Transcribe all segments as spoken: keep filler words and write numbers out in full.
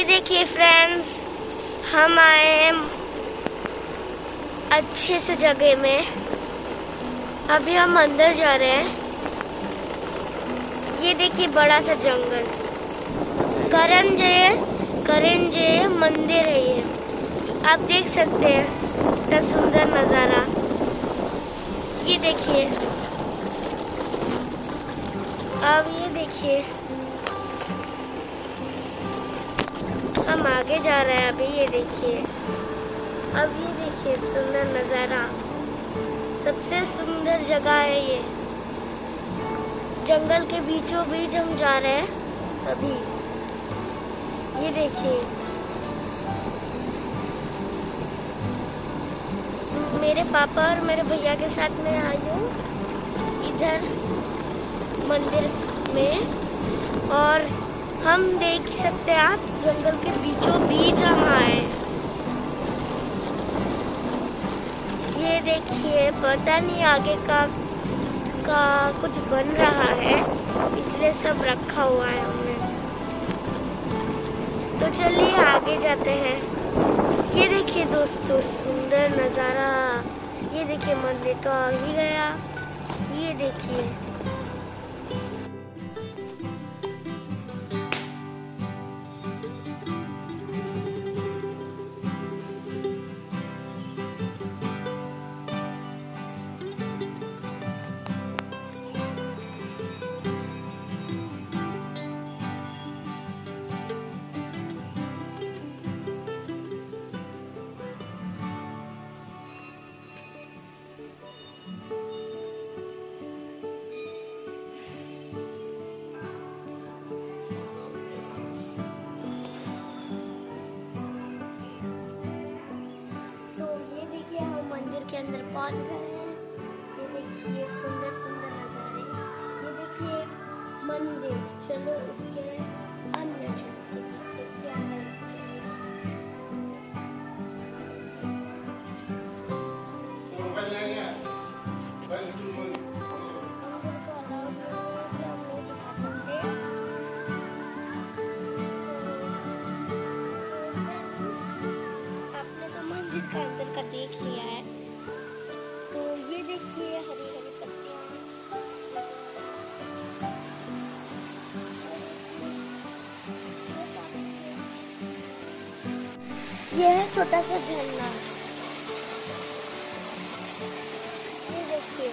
ये देखिए फ्रेंड्स, हम आए हैं अच्छे से जगह में। अभी हम अंदर जा रहे हैं। ये देखिए बड़ा सा जंगल, करंजय करंजय मंदिर है ये। आप देख सकते हैं कितना सुंदर नज़ारा। ये देखिए, अब ये देखिए हम आगे जा रहे हैं। अभी ये देखिए, अब ये देखिए सुंदर नज़ारा। सबसे सुंदर जगह है ये। जंगल के बीचों बीच हम जा रहे हैं अभी। ये देखिए, मेरे पापा और मेरे भैया के साथ मैं आई हूँ इधर मंदिर में, और हम देख सकते हैं आप जंगल के बीचों बीच हम आए। ये देखिए, पता नहीं आगे का का कुछ बन रहा है, इसलिए सब रखा हुआ है हमने। तो चलिए आगे जाते हैं। ये देखिए दोस्तों, सुंदर नज़ारा। ये देखिए मंदिर तो आ ही गया। ये देखिए, के अंदर पहुंच गए हैं। ये देखिए सुंदर सुंदर नज़ारे। ये देखिए मंदिर। चलो इसके अंदर चलते हैं। देखिए अंदर आपने तो मंदिर का अंदर का देख लिया है। देखिए हरी हरी पत्तियां। ये है छोटा सा झरना। ये देखिए,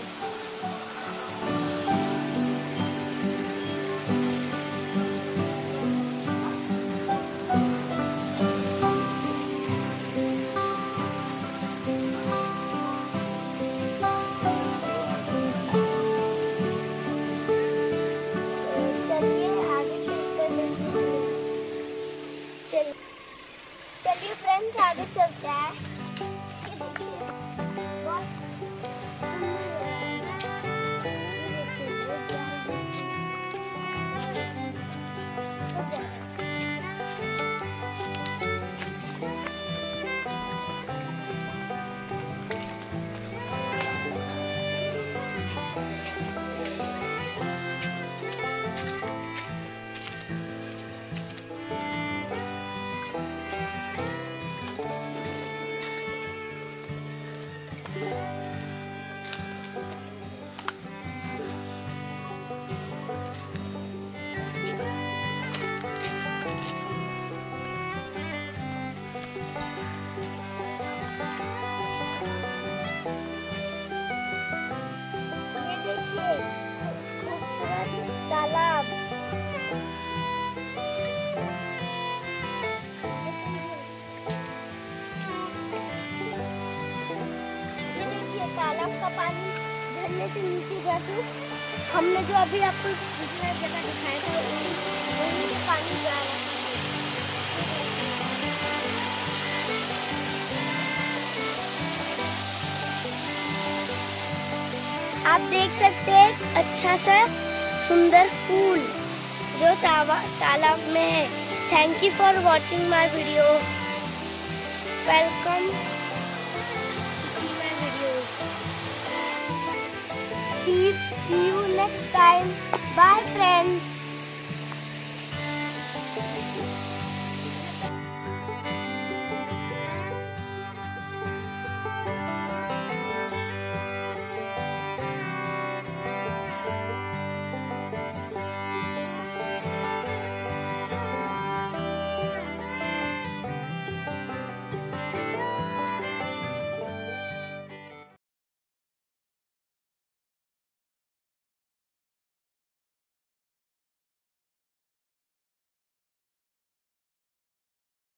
चलिए फ्रेंड्स आगे चलते हैं। ये देखिए बहुत तालाब। ये देखिए तालाब का पानी झरने से नीचे जाके हमने जो अभी आपको दूसरा जगह दिखाया था वहीं से पानी जा रहा है। आप देख सकते हैं अच्छा सा सुंदर फूल जो तालाब में है। Thank you for watching my video. Welcome to see my video. See see you next time.